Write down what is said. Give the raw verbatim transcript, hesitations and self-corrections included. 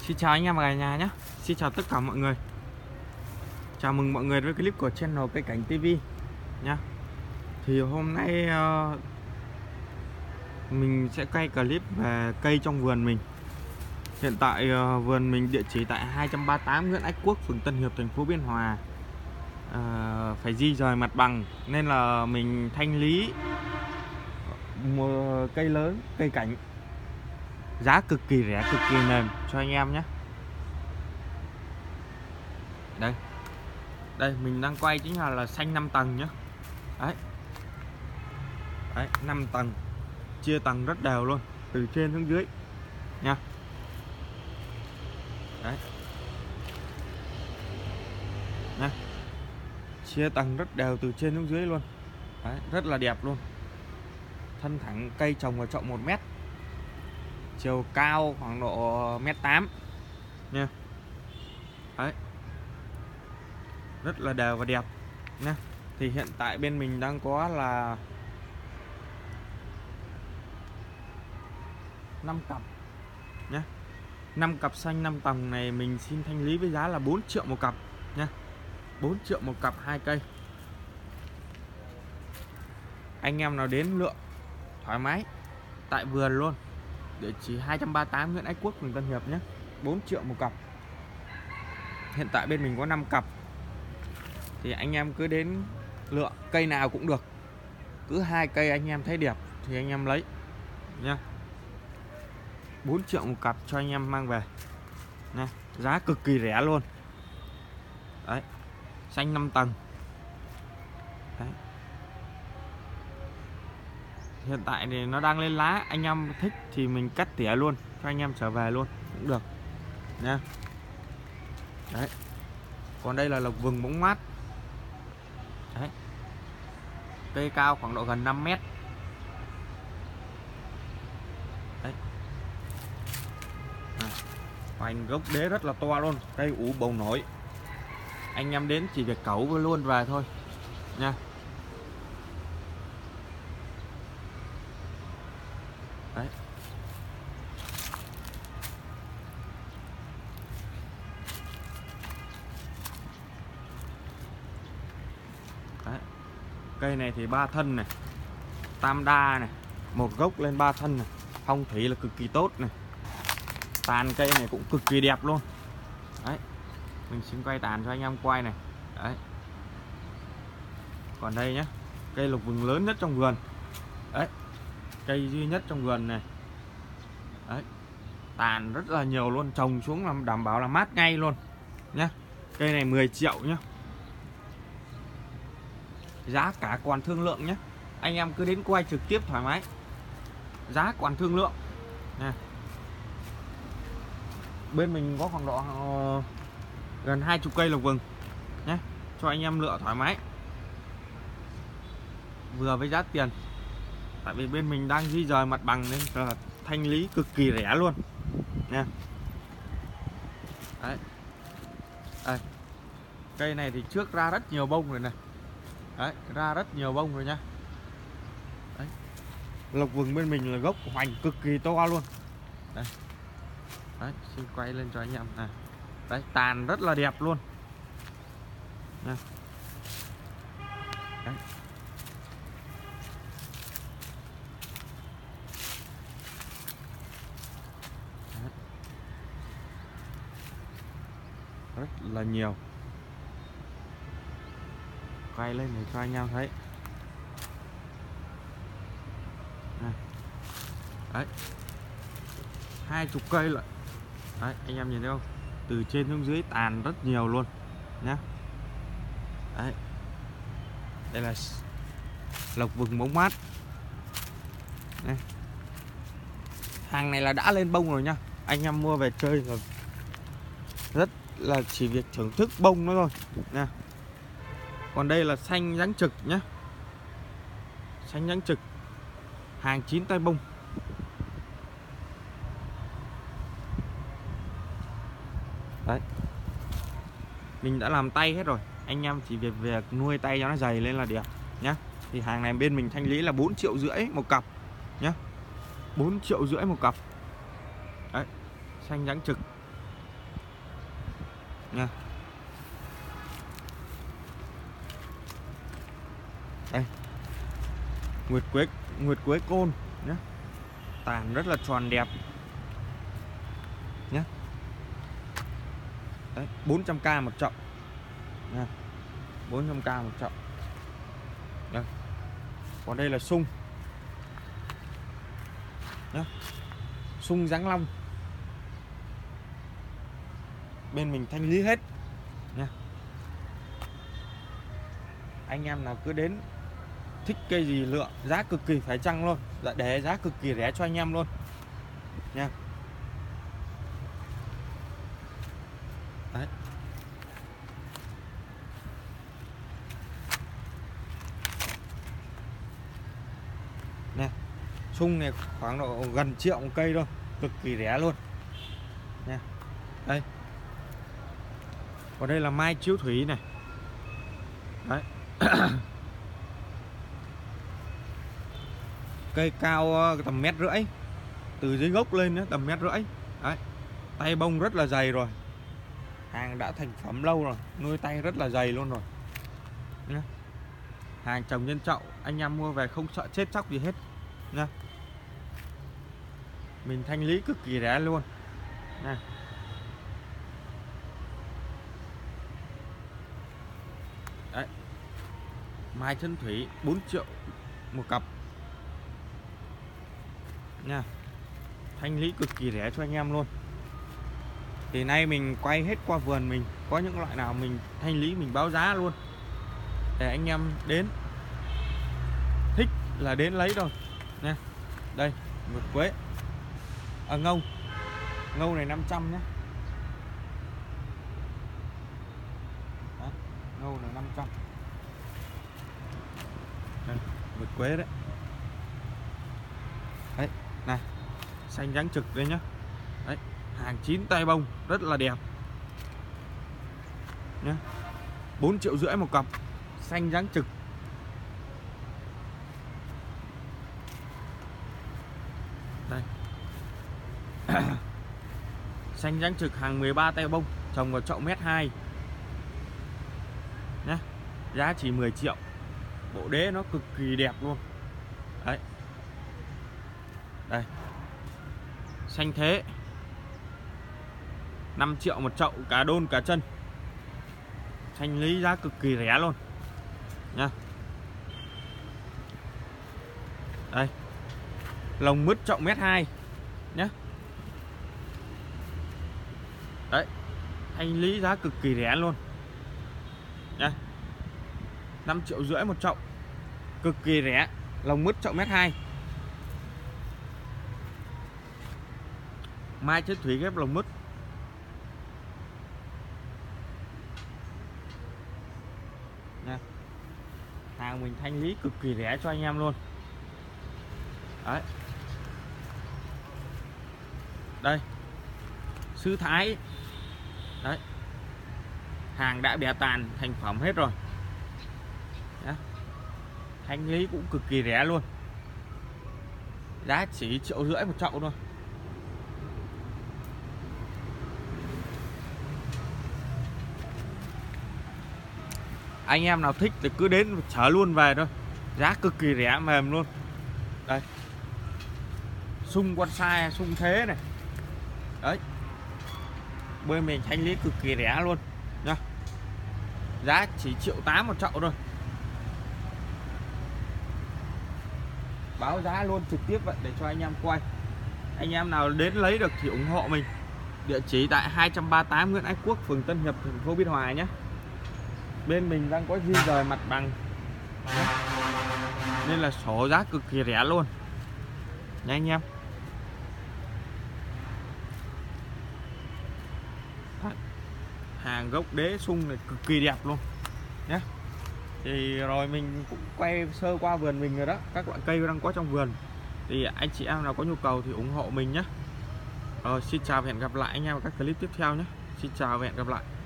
Xin chào anh em và cả nhà nhé. Xin chào tất cả mọi người. Chào mừng mọi người với clip của channel Cây Cảnh ti vi nhá. Thì hôm nay uh, mình sẽ quay clip về cây trong vườn mình. Hiện tại uh, vườn mình địa chỉ tại hai trăm ba mươi tám Nguyễn Ái Quốc, phường Tân Hiệp, thành phố Biên Hòa. uh, Phải di rời mặt bằng nên là mình thanh lý một cây lớn, cây cảnh giá cực kỳ rẻ, cực kỳ mềm cho anh em nhé. Đây, đây mình đang quay chính là là xanh năm tầng nhé. Đấy, đấy năm tầng, chia tầng rất đều luôn, từ trên xuống dưới nha. Đấy, nha, chia tầng rất đều từ trên xuống dưới luôn. Đấy, rất là đẹp luôn. Thân thẳng cây trồng vào chậu một mét, chiều cao khoảng độ mét tám nha. Đấy, rất là đều và đẹp nha. Thì hiện tại bên mình đang có là năm cặp nhé. năm cặp xanh năm tầng này mình xin thanh lý với giá là bốn triệu một cặp nhé. bốn triệu một cặp, hai cây. Anh em nào đến lựa thoải mái tại vườn luôn. Địa chỉ hai trăm ba mươi tám Nguyễn Ái Quốc, phường Tân Hiệp nhé. bốn triệu một cặp. Hiện tại bên mình có năm cặp. Thì anh em cứ đến lựa cây nào cũng được. Cứ hai cây anh em thấy đẹp thì anh em lấy nha. bốn triệu một cặp cho anh em mang về nha. Giá cực kỳ rẻ luôn. Đấy, xanh năm tầng. Đấy, hiện tại thì nó đang lên lá. Anh em thích thì mình cắt tỉa luôn cho anh em trở về luôn cũng được nha. Đấy, còn đây là lộc vừng bóng mát. Đấy, cây cao khoảng độ gần năm mét. Đấy, à, hoành gốc đế rất là to luôn, cây ủ bầu nổi. Anh em đến chỉ việc cẩu luôn về thôi nha. Đấy, đấy, cây này thì ba thân này, tam đa này, một gốc lên ba thân này, phong thủy là cực kỳ tốt này. Tàn cây này cũng cực kỳ đẹp luôn. Đấy, mình xin quay tàn cho anh em quay này. Đấy, còn đây nhé, cây lộc vừng lớn nhất trong vườn. Đấy, cây duy nhất trong vườn này. Đấy, tàn rất là nhiều luôn, trồng xuống làm đảm bảo là mát ngay luôn nhé. Cây này mười triệu nhé. Giá cả còn thương lượng nhé. Anh em cứ đến quay trực tiếp thoải mái, giá còn thương lượng nha. Bên mình có khoảng độ uh, gần hai chục cây lộc vừng nhé, cho anh em lựa thoải mái, vừa với giá tiền. Tại vì bên mình đang di rời mặt bằng nên là thanh lý cực kỳ rẻ luôn nha. Đấy, đây, cây này thì trước ra rất nhiều bông rồi này. Đấy, ra rất nhiều bông rồi nha. Đấy, lộc vừng bên mình là gốc hoành cực kỳ to luôn. Đây, đấy, xin quay lên cho anh em này. Đấy, tàn rất là đẹp luôn nha. Đấy, đấy, rất là nhiều. Quay lên để cho anh em thấy. Đấy, hai chục cây lại. Đấy, anh em nhìn thấy không? Từ trên xuống dưới tàn rất nhiều luôn nhá. Đấy, đây là lộc vừng bóng mát. Đây, hàng này là đã lên bông rồi nha. Anh em mua về chơi rồi rất là chỉ việc thưởng thức bông nó thôi nha. Còn đây là xanh dáng trực nhé. Xanh dáng trực, hàng chín tay bông. Đấy, mình đã làm tay hết rồi. Anh em chỉ việc việc nuôi tay cho nó dày lên là đẹp nhé. Thì hàng này bên mình thanh lý là bốn triệu rưỡi một cặp nhé. bốn triệu rưỡi một cặp. Đấy, xanh dáng trực. nha. Đây, nguyệt quế nguyệt quế côn nhé, tàn rất là tròn đẹp nhé. Đấy, bốn trăm k một chậu nha, bốn trăm k một chậu. Đây. Còn đây là sung nhé, sung Giáng Long, bên mình thanh lý hết nha. Anh em nào cứ đến thích cây gì lựa, giá cực kỳ phải chăng luôn, dạ để giá cực kỳ rẻ cho anh em luôn nha. Đấy. Nè, sung này khoảng độ gần triệu một cây thôi, cực kỳ rẻ luôn nha. Đây. Còn đây là mai chiếu thủy này. Đấy. Cây cao tầm mét rưỡi, từ dưới gốc lên nữa tầm mét rưỡi. Đấy. Tay bông rất là dày rồi, hàng đã thành phẩm lâu rồi, nuôi tay rất là dày luôn rồi nhá. Hàng trồng nhân chậu, anh em mua về không sợ chết chóc gì hết nha. Mình thanh lý cực kỳ rẻ luôn nha. Đấy. Mai chân thủy bốn triệu một cặp nha, thanh lý cực kỳ rẻ cho anh em luôn. Thì nay mình quay hết qua vườn mình, có những loại nào mình thanh lý mình báo giá luôn để anh em đến thích là đến lấy thôi nha. Đây, nguyệt quế à, ngâu ngâu này năm trăm nhé. Đó, ngâu này năm trăm. Đây, nguyệt quế đấy. Đấy, này, xanh trắng trực đây nhá. Đấy, hàng chín tay bông rất là đẹp nhé. bốn triệu rưỡi một cặp, xanh trắng trực. Đây. Xanh trắng trực hàng mười ba tay bông, trồng vào chậu mét hai nhé. Giá chỉ mười triệu. Bộ đế nó cực kỳ đẹp luôn. Đấy. Đây. Xanh thế năm triệu một chậu, cả đôn cả chân. Thanh lý giá cực kỳ rẻ luôn nha. Đây, lồng mứt chậu mét hai nhé. Đấy, thanh lý giá cực kỳ rẻ luôn nha. Năm triệu rưỡi một chậu, cực kỳ rẻ. Lồng mứt chậu mét hai. Mai chết thủy ghép lồng mứt. Nha. Hàng mình thanh lý cực kỳ rẻ cho anh em luôn. Đấy. Đây, Sư Thái. Đấy, hàng đã bẻ tàn thành phẩm hết rồi. Đấy. Thanh lý cũng cực kỳ rẻ luôn, giá chỉ triệu rưỡi một chậu thôi. Anh em nào thích thì cứ đến chở luôn về thôi, giá cực kỳ rẻ mềm luôn. Đây, sung bonsai, sung thế này. Đấy, bên mình thanh lý cực kỳ rẻ luôn nha, giá chỉ triệu tám một chậu thôi. Báo giá luôn trực tiếp vậy để cho anh em quay. Anh em nào đến lấy được thì ủng hộ mình. Địa chỉ tại hai trăm ba mươi tám Nguyễn Ái Quốc, phường Tân Hiệp, thành phố Biên Hòa nhé. Bên mình đang có di rời mặt bằng nên là sổ giá cực kỳ rẻ luôn nha anh em. Hàng gốc đế sung này cực kỳ đẹp luôn nhé. Thì rồi mình cũng quay sơ qua vườn mình rồi đó, các loại cây đang có trong vườn. Thì anh chị em nào có nhu cầu thì ủng hộ mình nhé. Rồi, xin chào và hẹn gặp lại anh em ở các clip tiếp theo nhé. Xin chào và hẹn gặp lại.